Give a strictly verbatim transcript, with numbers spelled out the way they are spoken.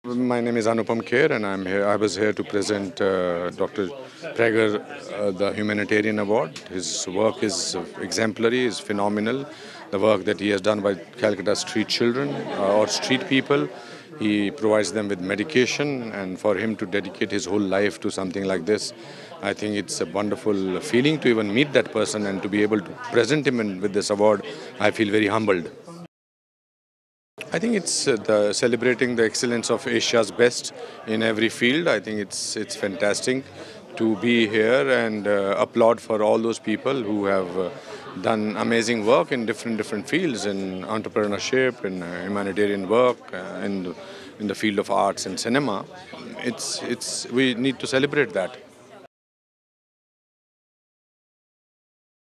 My name is Anupam Kher, and I'm here. I was here to present uh, Doctor Prager uh, the Humanitarian Award. His work is exemplary, is phenomenal. The work that he has done by Calcutta street children uh, or street people, he provides them with medication, and for him to dedicate his whole life to something like this, I think it's a wonderful feeling to even meet that person and to be able to present him in, with this award. I feel very humbled. I think it's uh, the celebrating the excellence of Asia's best in every field. I think it's it's fantastic to be here and uh, applaud for all those people who have uh, done amazing work in different different fields, in entrepreneurship, in uh, humanitarian work, uh, in the, in the field of arts and cinema. It's it's we need to celebrate that.